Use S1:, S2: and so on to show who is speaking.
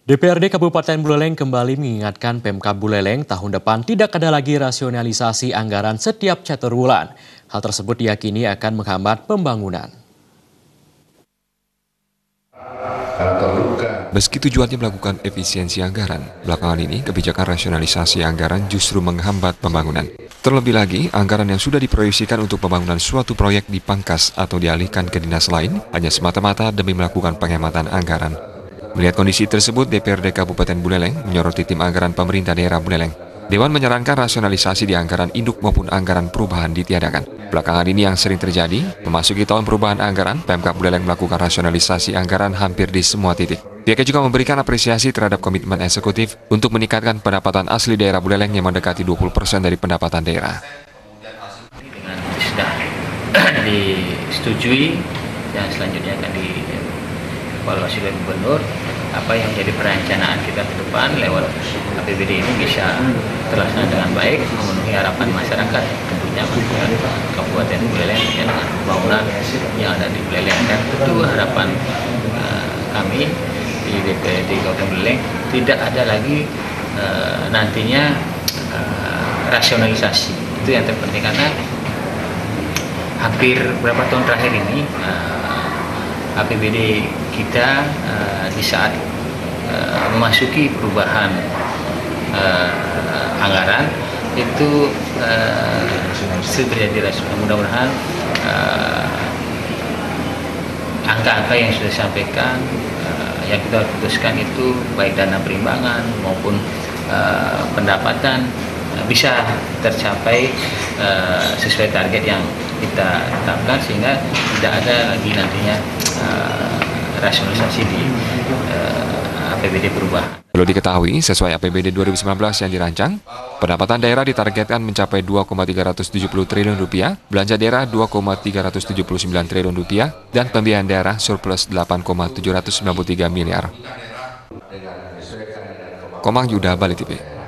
S1: DPRD Kabupaten Buleleng kembali mengingatkan Pemkab Buleleng tahun depan tidak ada lagi rasionalisasi anggaran setiap catur bulan. Hal tersebut diyakini akan menghambat pembangunan.
S2: Meski tujuannya melakukan efisiensi anggaran, belakangan ini kebijakan rasionalisasi anggaran justru menghambat pembangunan. Terlebih lagi, anggaran yang sudah diproyeksikan untuk pembangunan suatu proyek dipangkas atau dialihkan ke dinas lain hanya semata-mata demi melakukan penghematan anggaran. Melihat kondisi tersebut, DPRD Kabupaten Buleleng menyoroti tim anggaran pemerintah daerah Buleleng. Dewan menyarankan rasionalisasi di anggaran induk maupun anggaran perubahan ditiadakan. Belakangan ini yang sering terjadi, memasuki tahun perubahan anggaran, Pemkab Buleleng melakukan rasionalisasi anggaran hampir di semua titik. Pihaknya juga memberikan apresiasi terhadap komitmen eksekutif untuk meningkatkan pendapatan asli daerah Buleleng yang mendekati 20% dari pendapatan daerah.
S3: Dengan sudah disetujui dan selanjutnya akan dievaluasi oleh gubernur, apa yang menjadi perencanaan kita ke depan lewat APBD ini bisa terlaksana dengan baik, memenuhi harapan masyarakat, tentunya Kabupaten Buleleng dengan pembangunan yang ada di Buleleng. Dan tentu harapan kami di DPRD Kabupaten Buleleng tidak ada lagi nantinya rasionalisasi. Itu yang terpenting karena hampir berapa tahun terakhir ini APBD kita di saat memasuki perubahan anggaran itu terjadi rasional. Mudah-mudahan angka-angka yang sudah disampaikan yang kita putuskan itu baik dana perimbangan maupun pendapatan bisa tercapai sesuai target yang kita tetapkan, sehingga tidak ada lagi nantinya rasionalisasi di APBD perubahan.
S2: Perlu diketahui, sesuai APBD 2019 yang dirancang, pendapatan daerah ditargetkan mencapai 2,370 triliun rupiah, belanja daerah 2,379 triliun rupiah, dan pembiayaan daerah surplus 8,793 miliar. Komang Yuda, Bali TV.